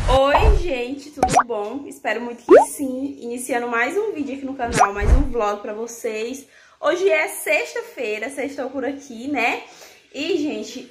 Oi gente, tudo bom? Espero muito que sim. Iniciando mais um vídeo aqui no canal, mais um vlog pra vocês. Hoje é sexta-feira, sextou por aqui, né? E gente,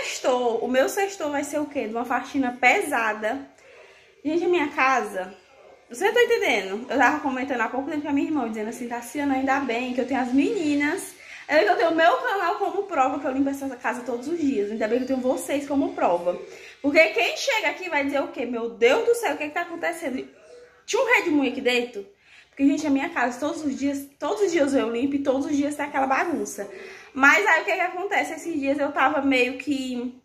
o meu sextou vai ser o quê? De uma faxina pesada. Gente, a minha casa, você tá entendendo? Eu tava comentando há pouco tempo com a minha irmã, dizendo assim, Tassiana, ainda bem que eu tenho as meninas. Ainda bem que eu tenho o meu canal como prova, que eu limpo essa casa todos os dias. Ainda bem que eu tenho vocês como prova. Porque quem chega aqui vai dizer o quê? Meu Deus do céu, o que tá acontecendo? Tinha um redemoinho aqui dentro? Porque, gente, a minha casa, todos os dias eu limpo e todos os dias tá aquela bagunça. Mas aí o que acontece? Esses dias eu tava meio que...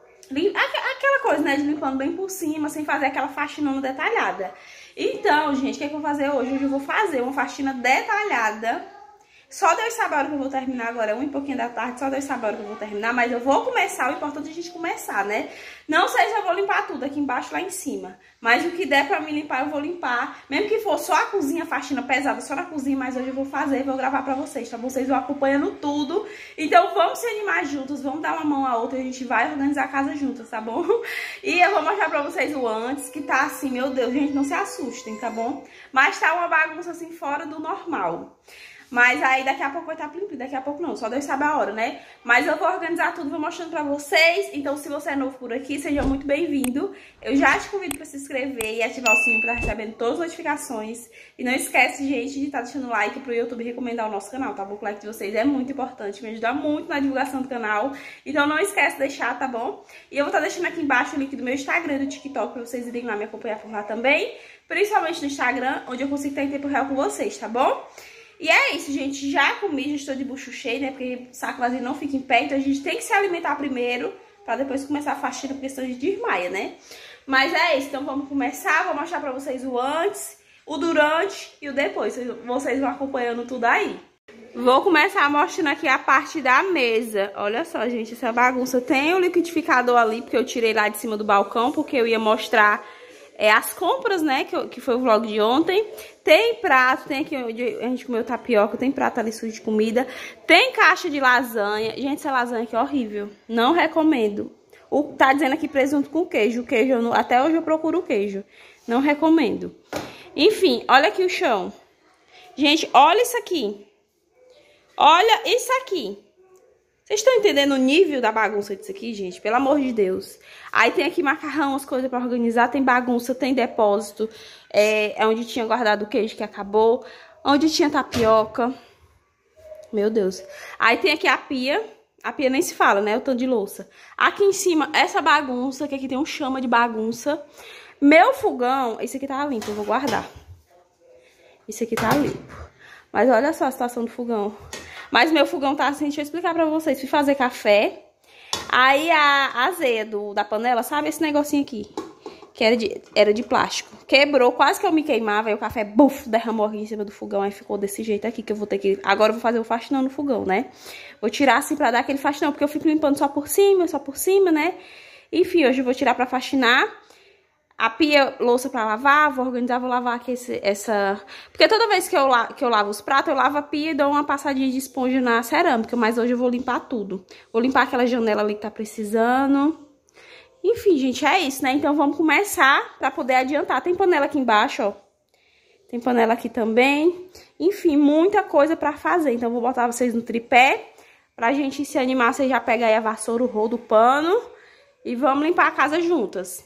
aquela coisa, né, de limpando bem por cima, sem fazer aquela faxinona detalhada. Então, gente, o que eu vou fazer hoje? Hoje eu vou fazer uma faxina detalhada. Só Deus sabe a hora que eu vou terminar agora, 1 e pouquinho da tarde, só Deus sabe a hora que eu vou terminar, mas eu vou começar, o importante é a gente começar, né? Não sei se eu vou limpar tudo aqui embaixo, lá em cima, mas o que der pra me limpar, eu vou limpar, mesmo que for só a cozinha, faxina pesada, só na cozinha, mas hoje eu vou fazer, vou gravar pra vocês, tá? Vocês vão acompanhando tudo, então vamos se animar juntos, vamos dar uma mão à outra, a gente vai organizar a casa juntas, tá bom? E eu vou mostrar pra vocês o antes, que tá assim, meu Deus, gente, não se assustem, tá bom? Mas tá uma bagunça assim, fora do normal. Mas aí daqui a pouco vai estar limpo, daqui a pouco não, só Deus sabe a hora, né? Mas eu vou organizar tudo, vou mostrando pra vocês. Então se você é novo por aqui, seja muito bem-vindo. Eu já te convido pra se inscrever e ativar o sininho pra estar recebendo todas as notificações. E não esquece, gente, de estar deixando like pro YouTube recomendar o nosso canal, tá bom? O like de vocês é muito importante, me ajuda muito na divulgação do canal. Então não esquece de deixar, tá bom? E eu vou estar deixando aqui embaixo o link do meu Instagram e do TikTok pra vocês irem lá me acompanhar por lá também. Principalmente no Instagram, onde eu consigo estar em tempo real com vocês, tá bom? E é isso, gente, já comi, já estou de bucho cheio, né, porque o saco vazio não fica em pé, então a gente tem que se alimentar primeiro, pra depois começar a faxina, porque senão a gente desmaia, né. Mas é isso, então vamos começar, vou mostrar pra vocês o antes, o durante e o depois, vocês vão acompanhando tudo aí. Vou começar mostrando aqui a parte da mesa. Olha só, gente, essa bagunça. Tem o liquidificador ali, porque eu tirei lá de cima do balcão, porque eu ia mostrar... as compras, né, que foi o vlog de ontem. Tem prato, tem aqui onde a gente comeu tapioca, tem prato ali sujo de comida. Tem caixa de lasanha. Gente, essa lasanha aqui é horrível. Não recomendo. Tá dizendo aqui presunto com queijo. O queijo, até hoje eu procuro o queijo. Não recomendo. Enfim, olha aqui o chão. Gente, olha isso aqui. Olha isso aqui. Vocês estão entendendo o nível da bagunça disso aqui, gente? Pelo amor de Deus. Aí tem aqui macarrão, as coisas pra organizar. Tem bagunça, tem depósito. É onde tinha guardado o queijo que acabou. Onde tinha tapioca. Meu Deus. Aí tem aqui a pia. A pia nem se fala, né? O tanto de louça. Aqui em cima, essa bagunça. Que aqui tem um chama de bagunça. Meu fogão... Esse aqui tá limpo, eu vou guardar. Esse aqui tá limpo. Mas olha só a situação do fogão. Mas meu fogão tá assim, deixa eu explicar pra vocês. Fui fazer café. Aí a azeia da panela, sabe esse negocinho aqui? Que era de plástico. Quebrou, quase que eu me queimava. Aí o café, buf, derramou aqui em cima do fogão. Aí ficou desse jeito aqui que eu vou ter que... Agora eu vou fazer o faxinão no fogão, né? Vou tirar assim pra dar aquele faxinão. Porque eu fico limpando só por cima, né? Enfim, hoje eu vou tirar pra faxinar. A pia, louça pra lavar, vou organizar, vou lavar aqui essa... Porque toda vez que eu lavo os pratos, eu lavo a pia e dou uma passadinha de esponja na cerâmica. Mas hoje eu vou limpar tudo. Vou limpar aquela janela ali que tá precisando. Enfim, gente, é isso, né? Então vamos começar pra poder adiantar. Tem panela aqui embaixo, ó. Tem panela aqui também. Enfim, muita coisa pra fazer. Então eu vou botar vocês no tripé. Pra gente se animar, vocês já pegam aí a vassoura, o rodo, o pano. E vamos limpar a casa juntas.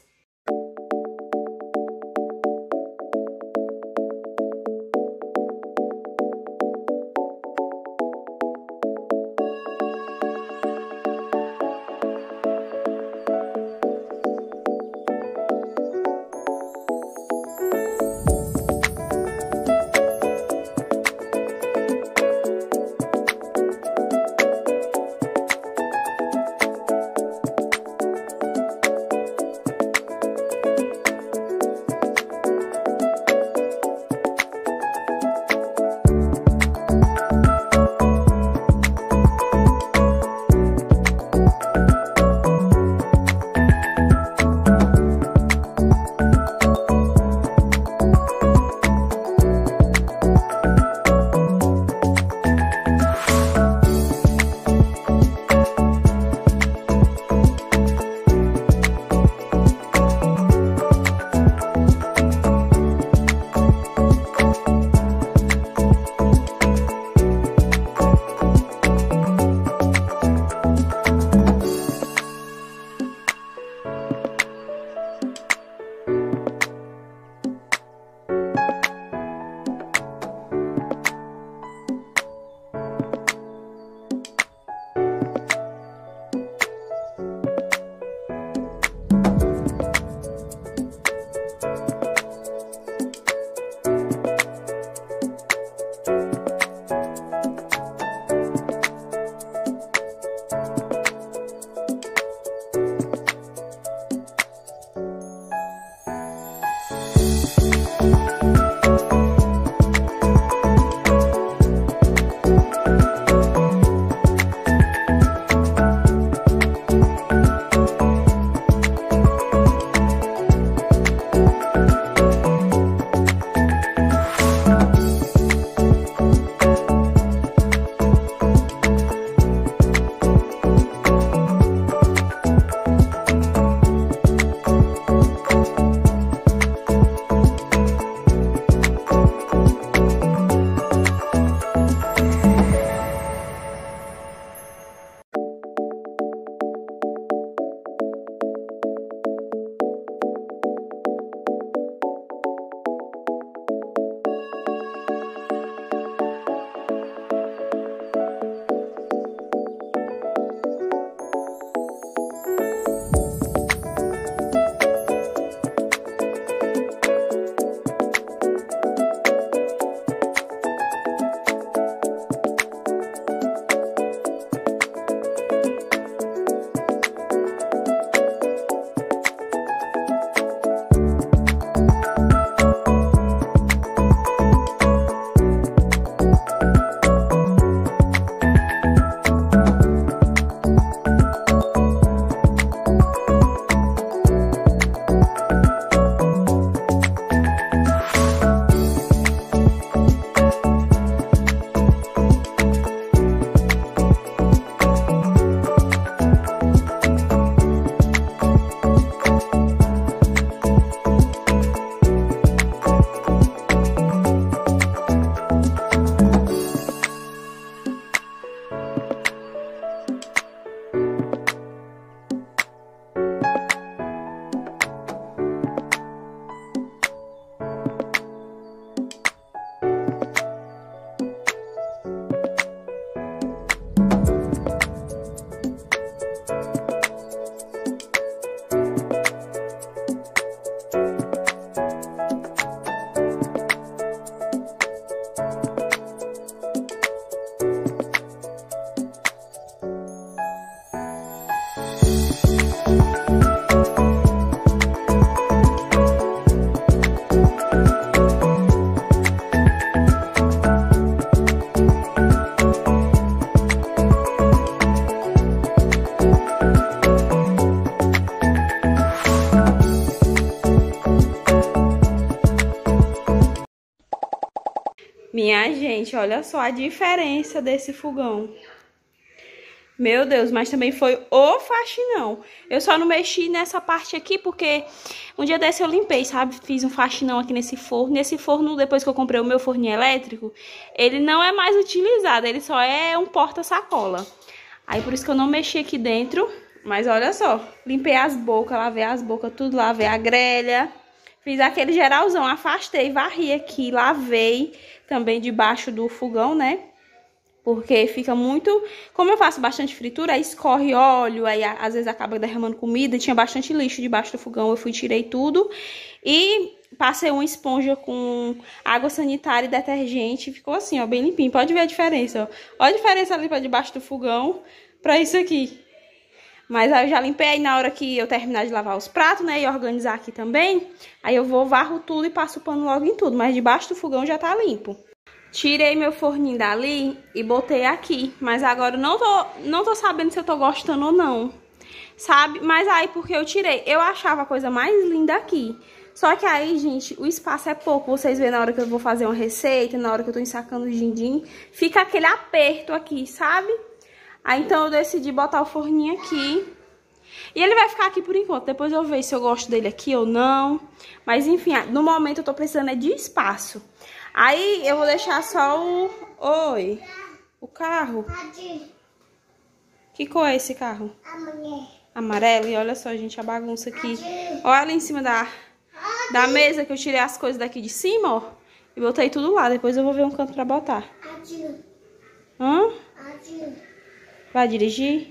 Minha gente, olha só a diferença desse fogão. Meu Deus, mas também foi o faxinão. Eu só não mexi nessa parte aqui porque um dia desse eu limpei, sabe? Fiz um faxinão aqui nesse forno. Nesse forno, depois que eu comprei o meu forninho elétrico, ele não é mais utilizado, ele só é um porta-sacola. Aí por isso que eu não mexi aqui dentro. Mas olha só, limpei as bocas, lavei as bocas, tudo, lavei a grelha. Fiz aquele geralzão, afastei, varri aqui, lavei também debaixo do fogão, né? Porque fica muito... Como eu faço bastante fritura, aí escorre óleo, aí às vezes acaba derramando comida. Tinha bastante lixo debaixo do fogão, eu fui, tirei tudo. E passei uma esponja com água sanitária e detergente. Ficou assim, ó, bem limpinho. Pode ver a diferença, ó. Olha a diferença ali pra debaixo do fogão pra isso aqui. Mas aí eu já limpei, aí na hora que eu terminar de lavar os pratos, né, e organizar aqui também, aí eu vou, varro tudo e passo o pano logo em tudo. Mas debaixo do fogão já tá limpo. Tirei meu forninho dali e botei aqui, mas agora eu não tô sabendo se eu tô gostando ou não, sabe? Mas aí porque eu tirei, eu achava a coisa mais linda aqui. Só que aí, gente, o espaço é pouco, vocês verem na hora que eu vou fazer uma receita, na hora que eu tô ensacando o din-din, fica aquele aperto aqui, sabe? Aí então eu decidi botar o forninho aqui. E ele vai ficar aqui por enquanto, depois eu vejo se eu gosto dele aqui ou não. Mas enfim, no momento eu tô precisando é de espaço. Aí eu vou deixar só o... Oi. O carro. Que cor é esse carro? Amarelo. E olha só, gente, a bagunça aqui. Olha ali em cima da mesa que eu tirei as coisas daqui de cima, ó. E botei tudo lá. Depois eu vou ver um canto pra botar. Hã? Vai dirigir?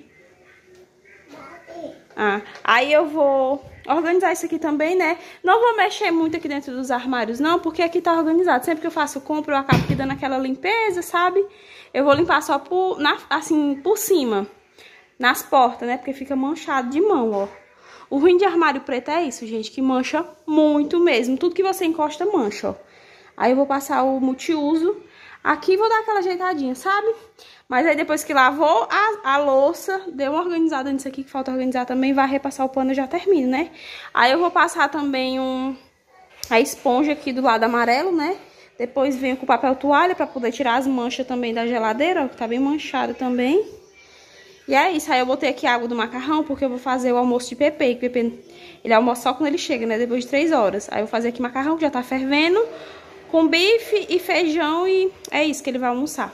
Ah, aí eu vou organizar isso aqui também, né? Não vou mexer muito aqui dentro dos armários, não, porque aqui tá organizado. Sempre que eu faço compra, eu acabo aqui dando aquela limpeza, sabe? Eu vou limpar só assim, por cima, nas portas, né? Porque fica manchado de mão, ó. O ruim de armário preto é isso, gente, que mancha muito mesmo. Tudo que você encosta mancha, ó. Aí eu vou passar o multiuso. Aqui vou dar aquela ajeitadinha, sabe? Mas aí depois que lavou a louça, deu uma organizada nisso aqui que falta organizar também, vai repassar o pano e já termino, né? Aí eu vou passar também a esponja aqui do lado amarelo, né? Depois venho com o papel toalha pra poder tirar as manchas também da geladeira, ó, que tá bem manchado também. E é isso, aí eu botei aqui a água do macarrão, porque eu vou fazer o almoço de Pepe. E Pepe, ele almoça só quando ele chega, né? Depois de 3 horas. Aí eu vou fazer aqui macarrão, que já tá fervendo, com bife e feijão, e é isso que ele vai almoçar.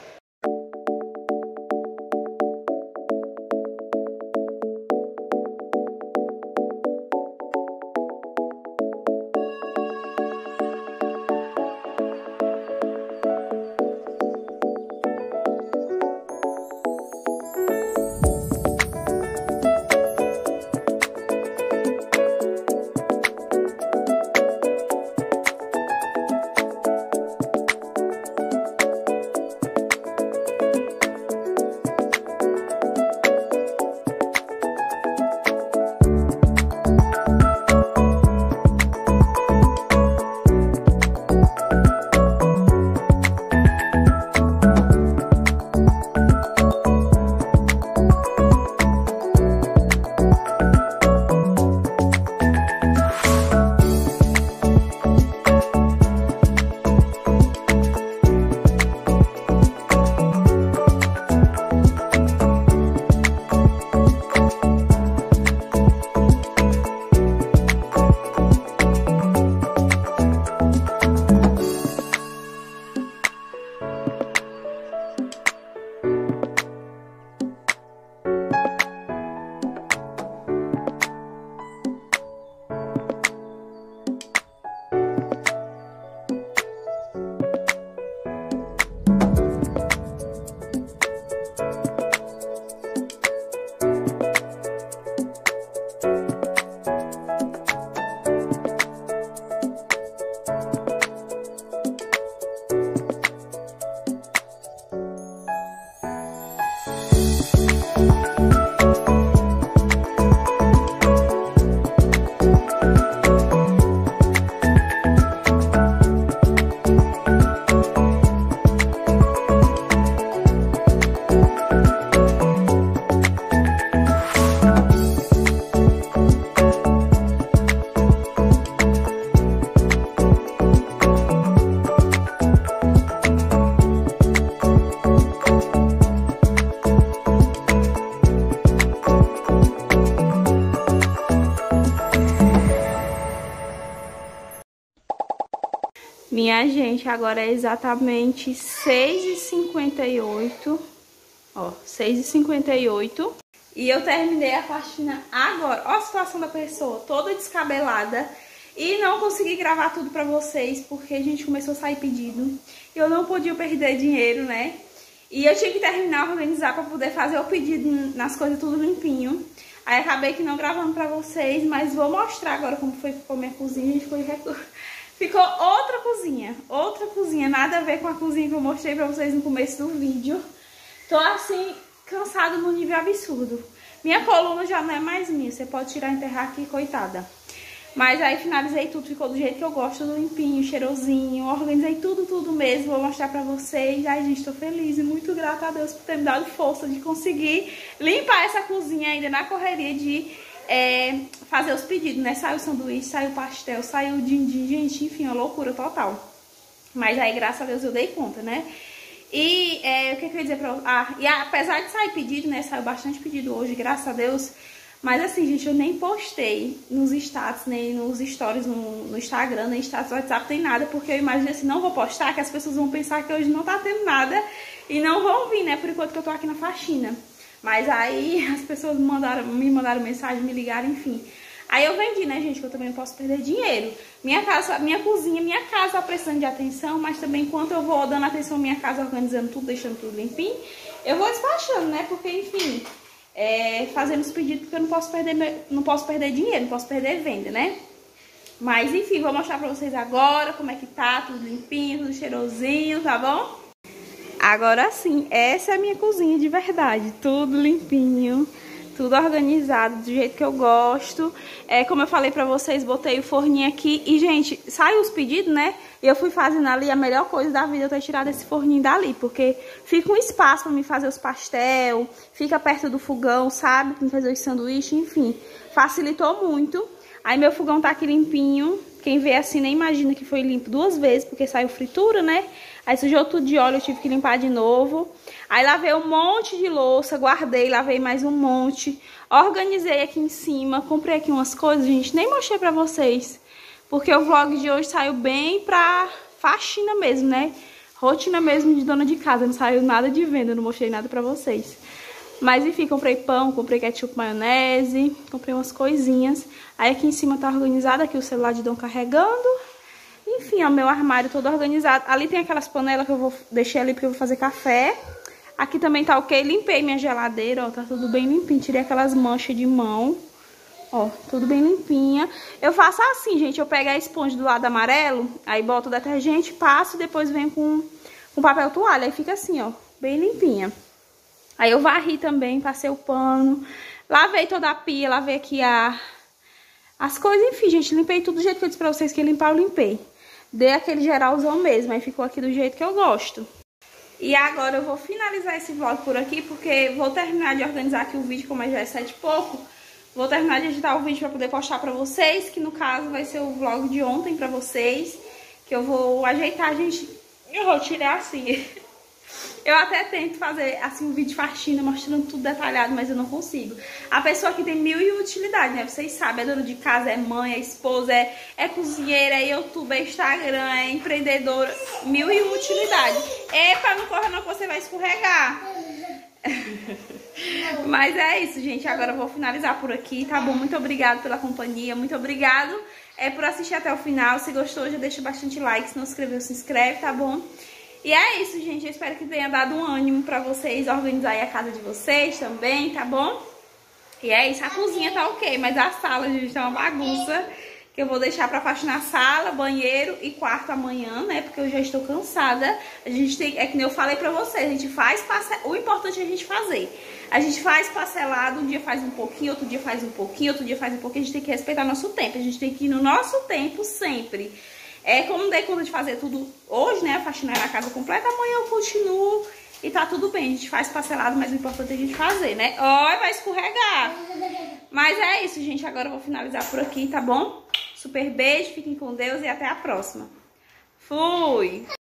Minha gente, agora é exatamente 6h58. Ó, 6h58. E eu terminei a faxina agora. Ó a situação da pessoa, toda descabelada. E não consegui gravar tudo pra vocês, porque a gente começou a sair pedido. Eu não podia perder dinheiro, né? E eu tinha que terminar, organizar pra poder fazer o pedido nas coisas tudo limpinho. Aí acabei que não gravando pra vocês, mas vou mostrar agora como ficou minha cozinha. Gente, ficou outra cozinha, nada a ver com a cozinha que eu mostrei pra vocês no começo do vídeo. Tô assim, cansada no nível absurdo. Minha coluna já não é mais minha, você pode tirar e enterrar aqui, coitada. Mas aí finalizei tudo, ficou do jeito que eu gosto, tudo limpinho, cheirosinho. Organizei tudo mesmo, vou mostrar pra vocês. Ai, gente, tô feliz e muito grata a Deus por ter me dado força de conseguir limpar essa cozinha ainda na correria de fazer os pedidos, né? Saiu o sanduíche, saiu o pastel, saiu o din-din, gente, enfim, uma loucura total. Mas aí, graças a Deus, eu dei conta, né? E o que eu ia dizer pra vocês? E apesar de sair pedido, né? Saiu bastante pedido hoje, graças a Deus. Mas assim, gente, eu nem postei nos status, nem nos stories no Instagram, nem status do WhatsApp, nem nada. Porque eu imaginei assim, não vou postar, que as pessoas vão pensar que hoje não tá tendo nada. E não vão vir, né? Por enquanto que eu tô aqui na faxina. Mas aí as pessoas me mandaram mensagem, me ligaram, enfim. Aí eu vendi, né, gente, que eu também não posso perder dinheiro. Minha cozinha, minha casa tá precisando de atenção, mas também enquanto eu vou dando atenção à minha casa, organizando tudo, deixando tudo limpinho, eu vou despachando, né, porque, enfim, fazendo os pedidos, porque eu não posso perder dinheiro, não posso perder venda, né. Mas, enfim, vou mostrar pra vocês agora como é que tá, tudo limpinho, tudo cheirosinho, tá bom? Agora sim, essa é a minha cozinha de verdade, tudo limpinho. Tudo organizado, do jeito que eu gosto. Como eu falei pra vocês, botei o forninho aqui. E, gente, saiu os pedidos, né? E eu fui fazendo ali a melhor coisa da vida, eu ter tirado esse forninho dali. Porque fica um espaço pra mim fazer os pastel, fica perto do fogão, sabe? Pra fazer os sanduíches, enfim. Facilitou muito. Aí meu fogão tá aqui limpinho. Quem vê assim nem imagina que foi limpo 2 vezes, porque saiu fritura, né? Aí sujou tudo de óleo, eu tive que limpar de novo. Aí lavei um monte de louça, guardei, lavei mais um monte. Organizei aqui em cima, comprei aqui umas coisas, gente, nem mostrei pra vocês. Porque o vlog de hoje saiu bem pra faxina mesmo, né? Rotina mesmo de dona de casa, não saiu nada de venda, não mostrei nada pra vocês. Mas enfim, comprei pão, comprei ketchup, maionese, comprei umas coisinhas. Aí aqui em cima tá organizado, aqui o celular de Dom carregando. Enfim, ó, meu armário todo organizado. Ali tem aquelas panelas que eu vou deixar ali porque eu vou fazer café. Aqui também tá ok, limpei minha geladeira, ó, tá tudo bem limpinho. Tirei aquelas manchas de mão, ó, tudo bem limpinha. Eu faço assim, gente, eu pego a esponja do lado amarelo, aí boto o detergente, passo e depois venho com papel toalha. Aí fica assim, ó, bem limpinha. Aí eu varri também, passei o pano, lavei toda a pia, lavei aqui as coisas, enfim, gente, limpei tudo do jeito que eu disse pra vocês que ia limpar, eu limpei. Dei aquele geralzão mesmo, aí ficou aqui do jeito que eu gosto. E agora eu vou finalizar esse vlog por aqui, porque vou terminar de organizar aqui o vídeo, como já é 7 e pouco. Vou terminar de editar o vídeo pra poder postar pra vocês, que no caso vai ser o vlog de ontem pra vocês. Que eu vou ajeitar, gente, eu vou tirar assim. Eu até tento fazer assim um vídeo de faxina, mostrando tudo detalhado, mas eu não consigo. A pessoa que tem 1000 utilidades, né? Vocês sabem, é dona de casa, é mãe, é esposa, é cozinheira, é youtuber, é Instagram, é empreendedora. 1000 utilidades. Epa, não corra não que você vai escorregar. Mas é isso, gente. Agora eu vou finalizar por aqui, tá bom? Muito obrigada pela companhia, muito obrigado por assistir até o final. Se gostou, já deixa bastante like. Se não se inscreveu, se inscreve, tá bom? E é isso, gente. Eu espero que tenha dado um ânimo pra vocês organizarem a casa de vocês também, tá bom? E é isso. A cozinha tá ok, mas a sala, gente, tá uma bagunça. Que eu vou deixar pra faxinar sala, banheiro e quarto amanhã, né? Porque eu já estou cansada. A gente tem... É que nem eu falei pra vocês, a gente faz... O importante é a gente fazer. A gente faz parcelado, um dia faz um pouquinho, outro dia faz um pouquinho, outro dia faz um pouquinho. A gente tem que respeitar nosso tempo. A gente tem que ir no nosso tempo sempre. Como não dei conta de fazer tudo hoje, né? Faxinar a casa completa, amanhã eu continuo e tá tudo bem. A gente faz parcelado, mas o importante é a gente fazer, né? Ó, vai escorregar. Mas é isso, gente. Agora eu vou finalizar por aqui, tá bom? Super beijo, fiquem com Deus e até a próxima. Fui!